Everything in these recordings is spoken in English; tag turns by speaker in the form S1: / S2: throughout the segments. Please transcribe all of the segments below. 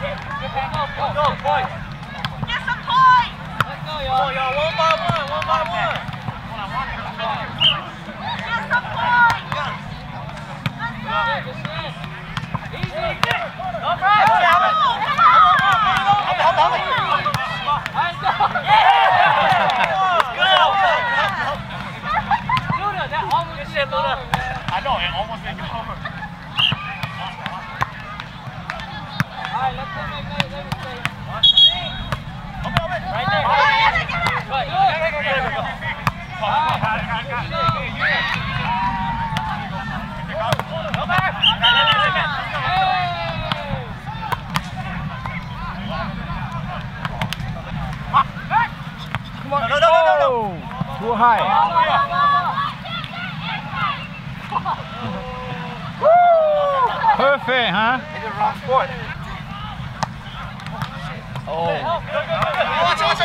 S1: Go, boys.
S2: Get some points.
S1: Let's go, y'all. One by one.
S2: Get some points.
S1: Easy.
S2: All right.
S1: Luna, that almost did Luna.
S3: I know, it almost didn't go over.
S1: Alright, let's go make David stay.
S3: Right there.
S1: Good.
S3: Go back.
S4: Come on.
S3: No.
S4: Too high. Perfect, huh?
S3: It's the wrong sport.
S4: Oh.
S3: Watch it.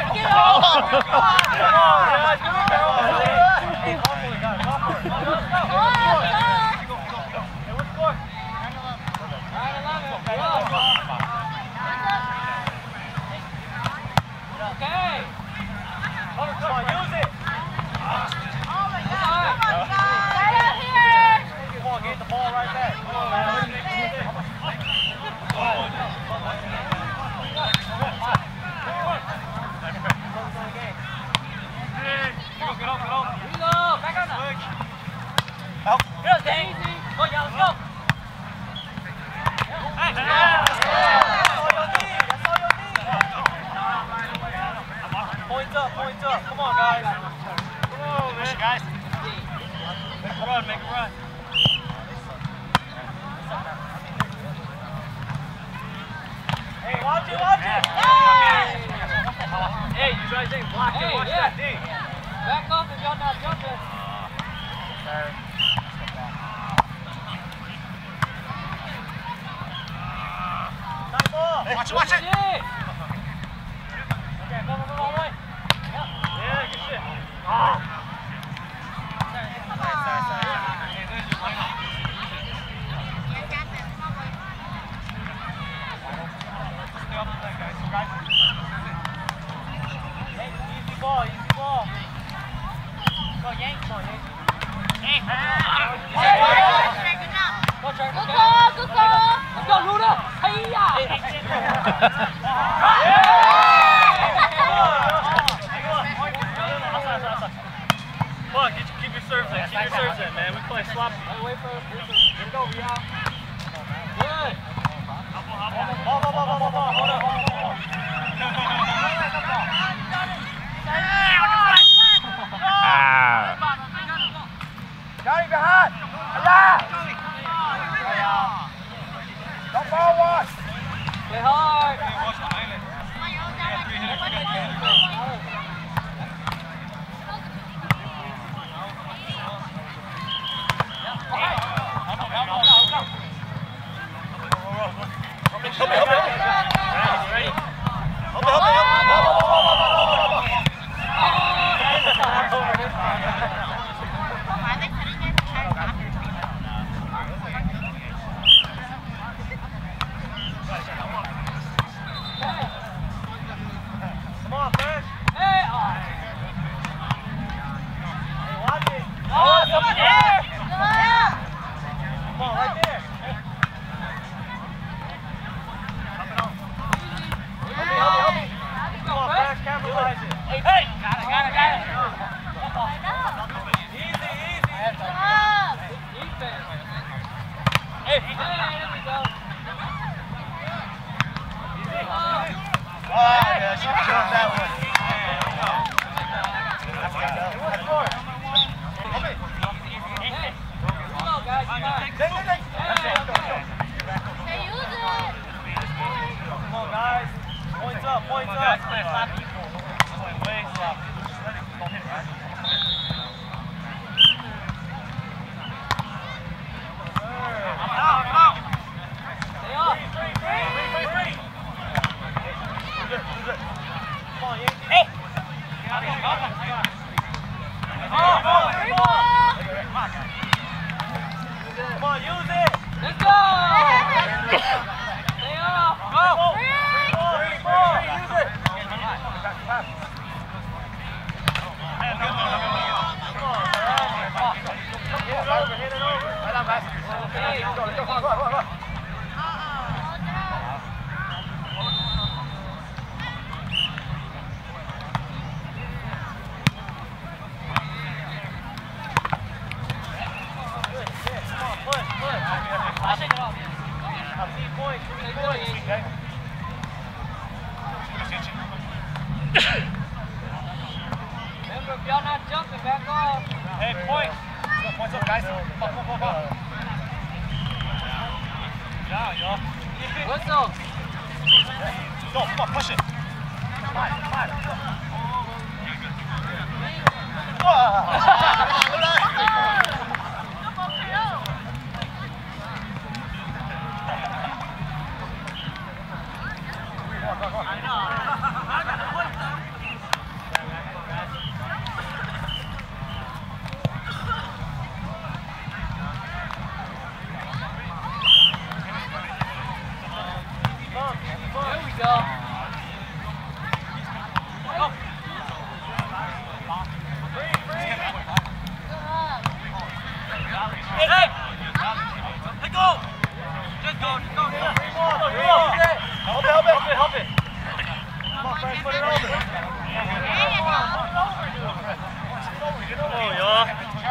S1: Points up. Come on, guys. Come on, man.
S3: Guys.
S1: Make a run. Hey, watch it. Hey, you guys ain't blocking. Watch that D. Back up if y'all not jumping. Nice ball.
S3: Hey, watch it.
S1: Okay, go all the way. Yeah, good shit. Hey, easy ball. Go, Yank. Go, Trevor.
S2: Good call.
S1: Let's go, Luna. Hey-ya. Come on, keep your serves in. Man. We play sloppy. Wait for it. Here we go, Real. Good. Ball. Hold up.
S4: Johnny behind. Allah. Don't ball watch.
S1: Play hard. Ready. Come on, Flash. Hey, watch it. Come on, right there. Help me. Come on, Flash, capitalize it. Hey! Got it. Easy. Defense. Hey, there we go.
S3: Oh, yeah, she jumped that one.
S1: What's the score? Hey, come on, guys. Come on, guys. Points up. Way sloppy. Stay off. Free. Come on, Yankee. Hey! Come on, use it! Hey, point.
S3: Points up, guys. Come on.
S1: Yeah, yo.
S2: Whistle.
S3: Go, come on, push it. Come on.
S2: There we go.
S1: Hey, go! Just go. Help it.
S3: Come on, Frank, put it over.
S1: Oh, yeah.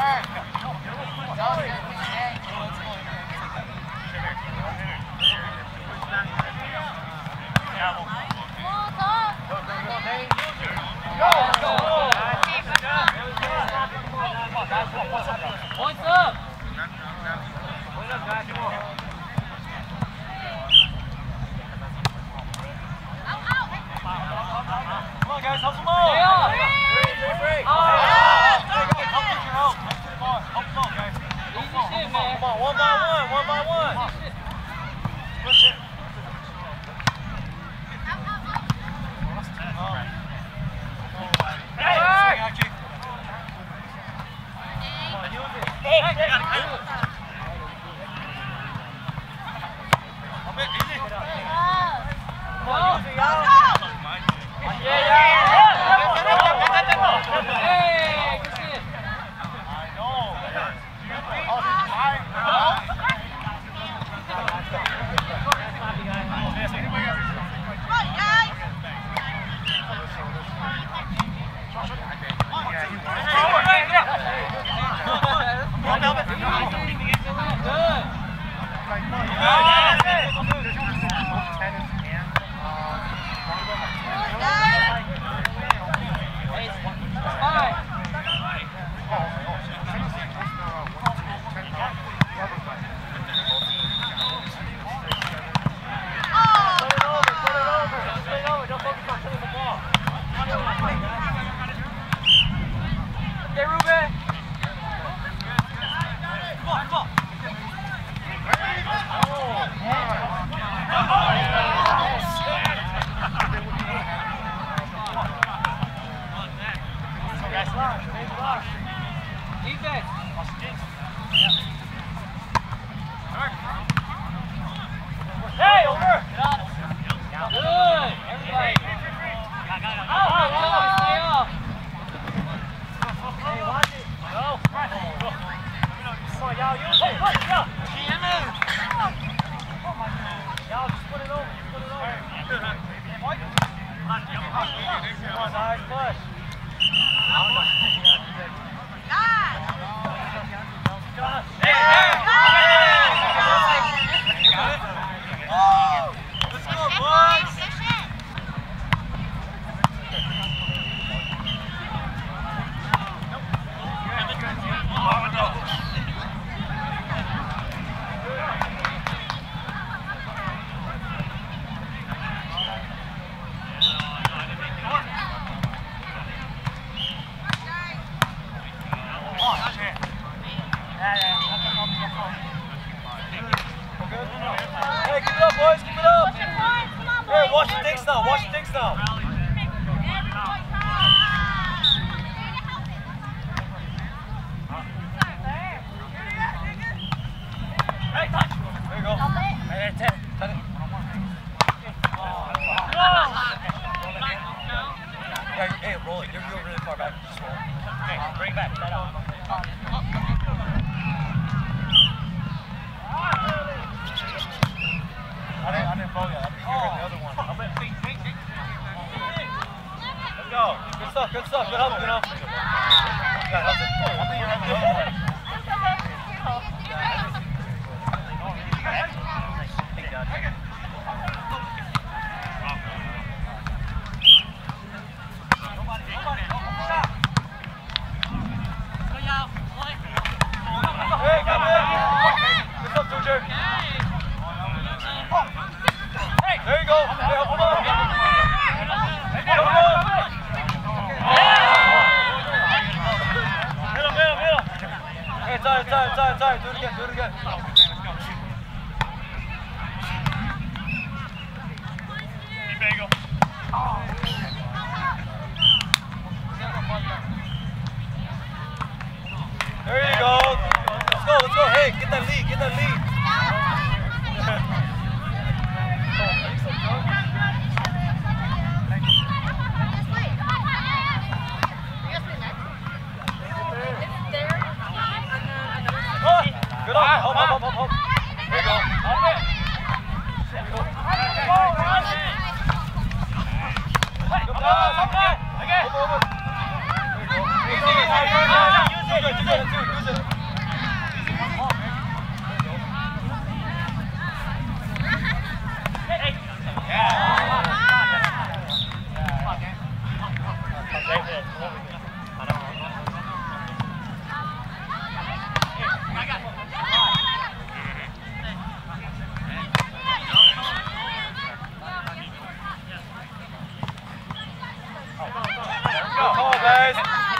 S2: Points up.
S1: Come on, guys, help them all.
S2: Stay up. Easy shit, man.
S1: Come on, one by one.
S3: Push it.
S2: Hey, good shit. Defense.
S1: Hey, over!
S2: Good. Everybody. Stay up.
S1: Hey, watch it. Go. Come on, y'all, use it. Y'all, just put it over. Come on, guys, push. Let's go, boys. Hey, keep it up, boys. Keep it up. Hey, watch your things now. Watch your things now. Hey, touch. There you go. Hey, Ted. Cut it. Hey, roll it. You're really far back. Just roll it. Okay, bring it back. That out. I didn't follow you. The other one. Let's go. Good stuff. Good help, you know. I think you're having the other one.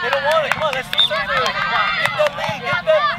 S1: They don't want it. Come on, let's do something. Get that lead. Get that lead.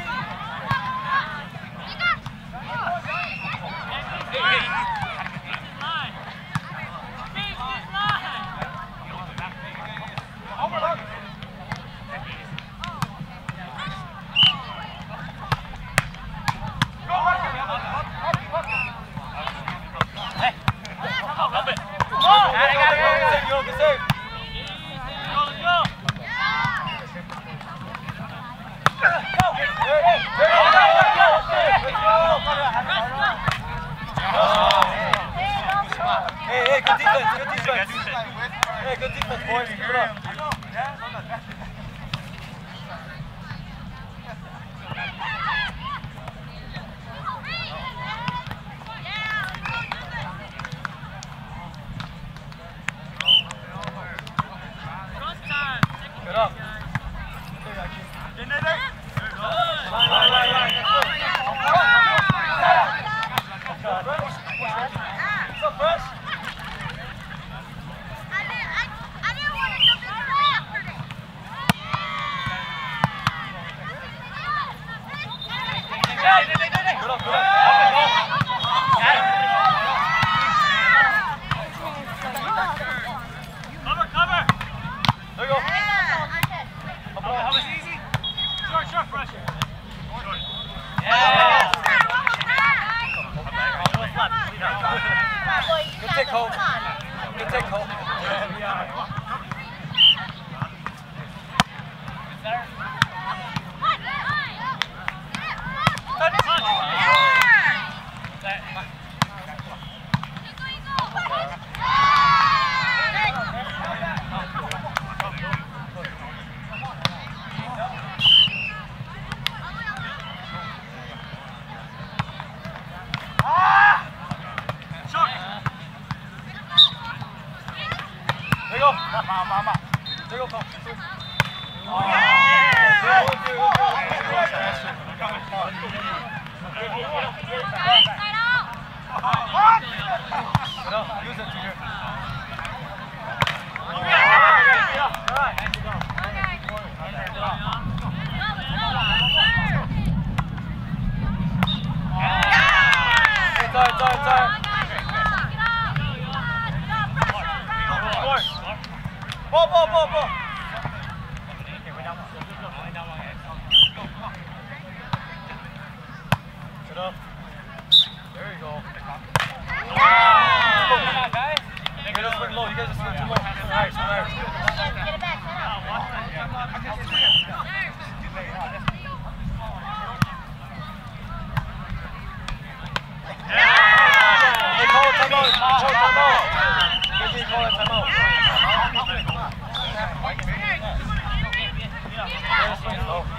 S1: Hey, good defense, good defense. Hey, good defense, boys. Keep it up. Good up. What's up, Fresh? Good up, good up. Cover. There you go. How was easy? Short, fresh. Yeah. Good take home. Good take home. There you go. There you go, Coach. Use it to here. Time. Ball. Good up. There you go. You guys swing low. You guys just swing too low. Nice.
S5: Get it back.
S1: Hey, call a timeout. Good team, call a timeout.